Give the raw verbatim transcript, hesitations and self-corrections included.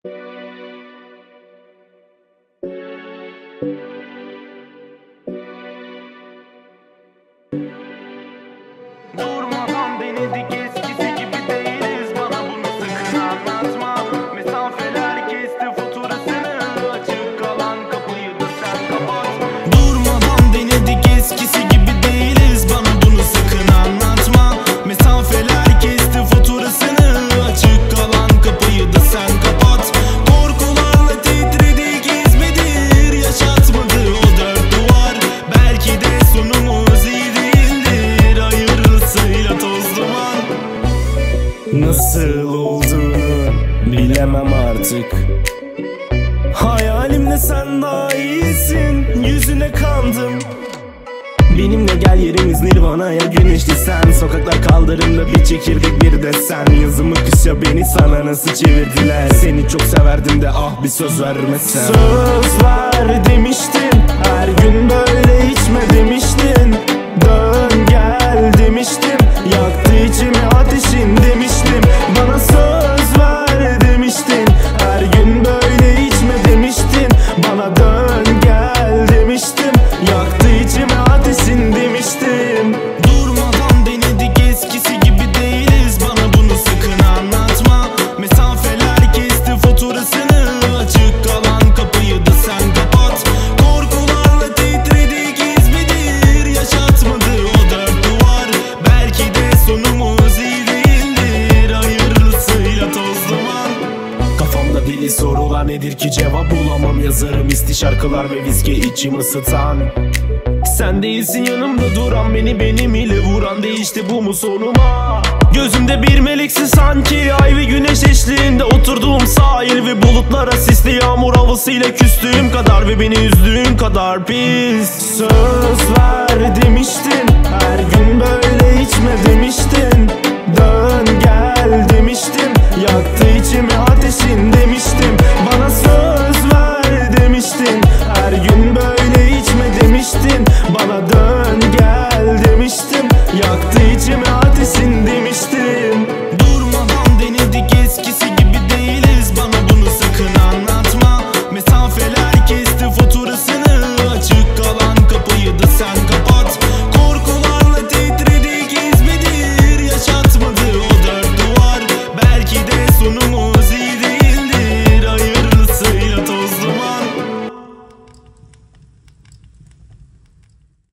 Durmadan denedik, eskisi gibi değiliz. Bana bunu sakın anlatma. Mesafeler kesti faturasını, açık kalan kapıyı da sen kapat. Durmadan denedik, eskisi gibi değiliz. Bana bunu sakın anlatma. Mesafeler kesti faturasını, açık kalan kapıyı da sen kapat. Korkularla titredik, hizmedir yaşatmadı o dört duvar. Belki de sonumuz iyi değildir, hayırlısıyla toz duman. Nasıl olduğunu bilemem artık. Hayalimde sen daha iyisin, yüzüne kandım. Benimle gel, yerimiz Nirvana'ya, güneşli sen. Sokaklar kaldırımda bir çekirdek bir de sen. Yazımı kışa beni sana nasıl çevirdiler. Seni çok severdim de ah bir söz vermesen. Söz ver demiştin, her gün böyle içme demiştin. Dön gel demiştim, yaktı içimi ateşin demiştim. Bana söz ver demiştin, her gün böyle içme demiştin. Bana dön gel demiştim, yaktı içimi ateşin demiştim. Durmadan denedik, eskisi gibi değiliz. Bana bunu sakın anlatma. Mesafeler kesti faturasını, açık kalan kapıyı da sen kapat. Korkularla titredik, hizmedir yaşatmadı o dört duvar. Belki de sonumuz iyi değildir, hayırlısıyla toz duman. Kafamda deli sorular, nedir ki cevap bulamam. Yazarım isti şarkılar ve viski içimi ısıtan. Sen değilsin yanımda duran, beni benim ile vuran. Değişti bu mu sonuma? Gözümde bir meleksin sanki, ay ve güneş eşliğinde oturduğum sahil. Ve bulutlara sisli yağmur havasıyla küstüğüm kadar ve beni üzdüğün kadar pis. Söz ver demiştin, her gün böyle içme demiştin. Dön